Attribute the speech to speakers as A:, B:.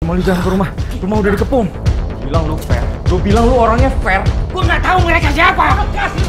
A: Molly jangan ke rumah. Rumah udah dikepung. Bilang lu fair. Lu bilang lu orangnya fair.
B: Gua nggak tahu mereka siapa.